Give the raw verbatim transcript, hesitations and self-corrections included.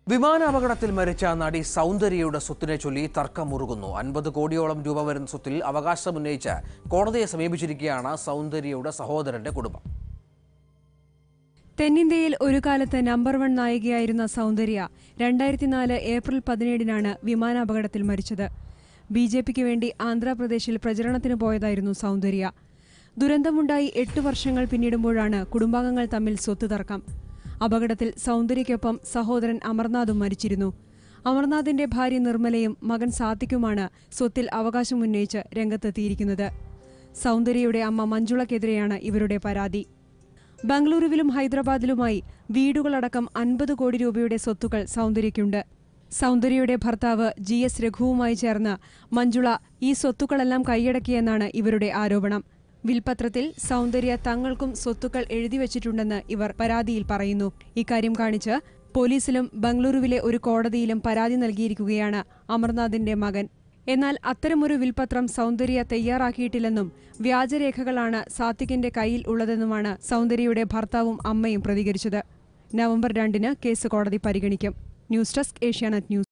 വിമാനാപകടത്തിൽ മരിച്ച നടി സൗന്ദര്യയുടെ സ്വത്തിനെ ചൊല്ലി തർക്കമുറുകുന്നു. അൻപത് കോടിയോളം രൂപ വരുന്ന സ്വത്തിൽ അവകാശമുന്നയിച്ച് കോടതിയെ സമീപിച്ചിരിക്കുകയാണ് സൗന്ദര്യയുടെ സഹോദരന്റെ കുടുംബം. തെന്നിന്ത്യയിൽ ഒരു കാലത്ത് നമ്പർ വൺ നായികയായിരുന്ന സൗന്ദര്യ രണ്ടായിരത്തി നാല് ഏപ്രിൽ പതിനേഴിനാണ് വിമാനാപകടത്തിൽ മരിച്ചത്. ബി ജെ പിക്ക് വേണ്ടി ആന്ധ്രാപ്രദേശിൽ പ്രചരണത്തിന് പോയതായിരുന്നു സൗന്ദര്യ. ദുരന്തമുണ്ടായി എട്ട് വർഷങ്ങൾ പിന്നിടുമ്പോഴാണ് കുടുംബാംഗങ്ങൾ തമ്മിൽ സ്വത്ത് തർക്കം. അപകടത്തിൽ സൗന്ദര്യയ്ക്കൊപ്പം സഹോദരൻ അമർനാഥും മരിച്ചിരുന്നു. അമർനാഥിന്റെ ഭാര്യ നിർമ്മലയും മകൻ സാത്വിക്കുമാണ് സ്വത്തിൽ അവകാശമുന്നയിച്ച് രംഗത്തെത്തിയിരിക്കുന്നത്. സൗന്ദര്യയുടെ അമ്മ മഞ്ജുളയ്ക്കെതിരെയാണ് ഇവരുടെ പരാതി. ബംഗളൂരുവിലും ഹൈദരാബാദിലുമായി വീടുകളടക്കം അൻപത് കോടി രൂപയുടെ സ്വത്തുക്കൾ സൗന്ദര്യയ്ക്കുണ്ട്. സൗന്ദര്യയുടെ ഭർത്താവ് ജി എസ് രഘുവുമായി ചേർന്ന് മഞ്ജുള ഈ സ്വത്തുക്കളെല്ലാം കൈയടക്കിയെന്നാണ് ഇവരുടെ ആരോപണം. വിൽപത്രത്തിൽ സൗന്ദര്യ തങ്ങൾക്കും സ്വത്തുക്കൾ എഴുതിവച്ചിട്ടുണ്ടെന്ന് ഇവർ പരാതിയിൽ പറയുന്നു. ഇക്കാര്യം കാണിച്ച് പോലീസിലും ബംഗളൂരുവിലെ ഒരു കോടതിയിലും പരാതി നൽകിയിരിക്കുകയാണ് അമർനാഥിന്റെ മകൻ. എന്നാൽ അത്തരമൊരു വിൽപത്രം സൗന്ദര്യ തയ്യാറാക്കിയിട്ടില്ലെന്നും വ്യാജരേഖകളാണ് സാത്വികിന്റെ കയ്യിൽ ഉള്ളതെന്നുമാണ് സൗന്ദര്യയുടെ ഭർത്താവും അമ്മയും പ്രതികരിച്ചത്. നവംബർ രണ്ടിന് കേസ് കോടതി പരിഗണിക്കും. News desk Asianet news.